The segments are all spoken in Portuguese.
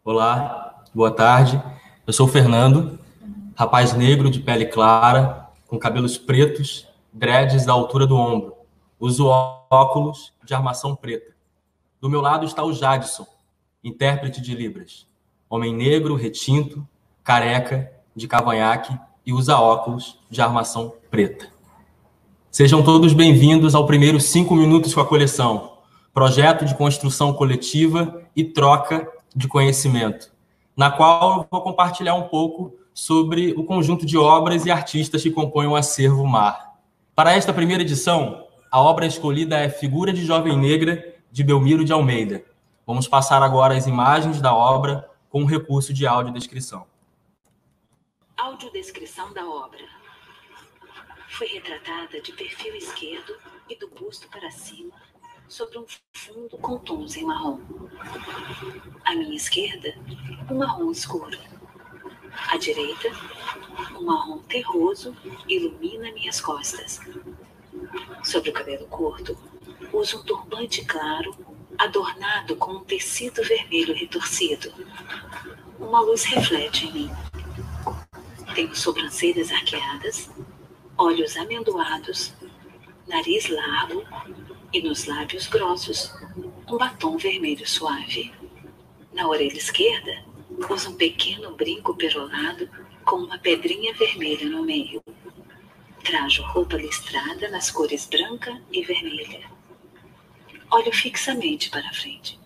Olá, boa tarde. Eu sou o Fernando, rapaz negro de pele clara, com cabelos pretos, dreads da altura do ombro. Uso óculos de armação preta. Do meu lado está o Jadson, intérprete de Libras. Homem negro, retinto, careca, de cavanhaque e usa óculos de armação preta. Sejam todos bem-vindos ao primeiro 5 minutos com a coleção, projeto de construção coletiva e troca de conhecimento, na qual eu vou compartilhar um pouco sobre o conjunto de obras e artistas que compõem o acervo Mar. Para esta primeira edição, a obra escolhida é Figura de Jovem Negra, de Belmiro de Almeida. Vamos passar agora as imagens da obra com o recurso de audiodescrição. Audiodescrição da obra. Foi retratada de perfil esquerdo e do busto para cima, sobre um fundo com tons em marrom. À minha esquerda, um marrom escuro. À direita, um marrom terroso ilumina minhas costas. Sobre o cabelo curto, uso um turbante claro, adornado com um tecido vermelho retorcido. Uma luz reflete em mim. Tenho sobrancelhas arqueadas, olhos amendoados, nariz largo e nos lábios grossos, um batom vermelho suave. Na orelha esquerda, uso um pequeno brinco perolado com uma pedrinha vermelha no meio. Trajo roupa listrada nas cores branca e vermelha. Olho fixamente para frente.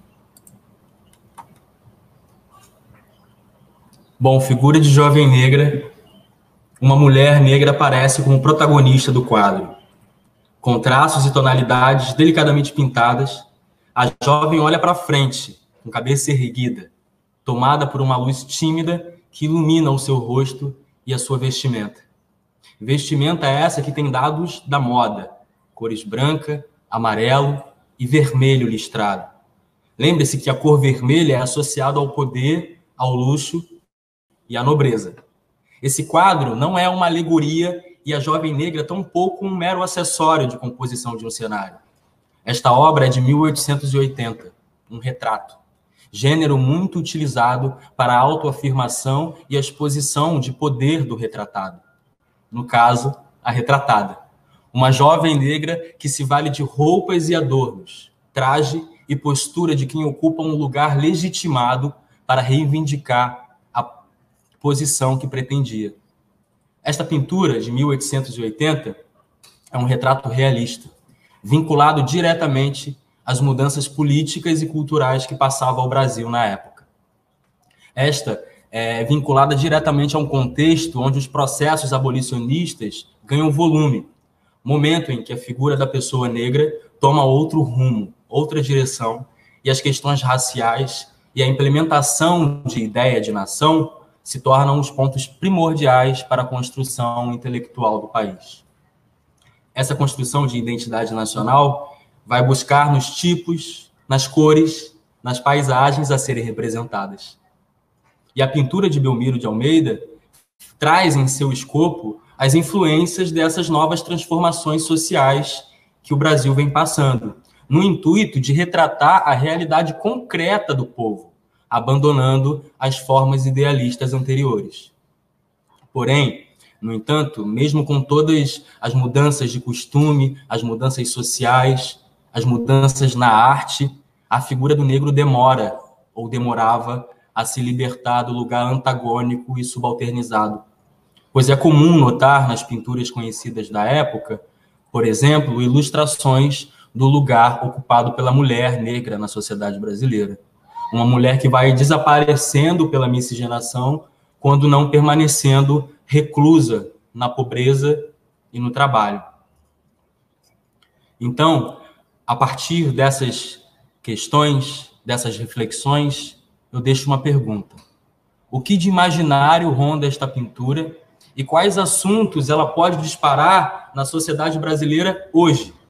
Bom, Figura de Jovem Negra, uma mulher negra aparece como protagonista do quadro. Com traços e tonalidades delicadamente pintadas, a jovem olha para frente, com cabeça erguida, tomada por uma luz tímida que ilumina o seu rosto e a sua vestimenta. Vestimenta essa que tem dados da moda, cores branca, amarelo e vermelho listrado. Lembre-se que a cor vermelha é associada ao poder, ao luxo e à nobreza. Esse quadro não é uma alegoria e a jovem negra tampouco um mero acessório de composição de um cenário. Esta obra é de 1880, um retrato, gênero muito utilizado para a autoafirmação e a exposição de poder do retratado. No caso, a retratada, uma jovem negra que se vale de roupas e adornos, traje e postura de quem ocupa um lugar legitimado para reivindicar a posição que pretendia. Esta pintura, de 1880, é um retrato realista, vinculado diretamente às mudanças políticas e culturais que passavam ao Brasil na época. Esta é vinculada diretamente a um contexto onde os processos abolicionistas ganham volume, momento em que a figura da pessoa negra toma outro rumo, outra direção, e as questões raciais e a implementação de ideia de nação se tornam os pontos primordiais para a construção intelectual do país. Essa construção de identidade nacional vai buscar nos tipos, nas cores, nas paisagens a serem representadas. E a pintura de Belmiro de Almeida traz em seu escopo as influências dessas novas transformações sociais que o Brasil vem passando, no intuito de retratar a realidade concreta do povo, abandonando as formas idealistas anteriores. Porém, no entanto, mesmo com todas as mudanças de costume, as mudanças sociais, as mudanças na arte, a figura do negro demora, ou demorava, a se libertar do lugar antagônico e subalternizado. Pois é comum notar nas pinturas conhecidas da época, por exemplo, ilustrações do lugar ocupado pela mulher negra na sociedade brasileira. Uma mulher que vai desaparecendo pela miscigenação, quando não permanecendo reclusa na pobreza e no trabalho. Então, a partir dessas questões, dessas reflexões, eu deixo uma pergunta. O que de imaginário ronda esta pintura e quais assuntos ela pode disparar na sociedade brasileira hoje?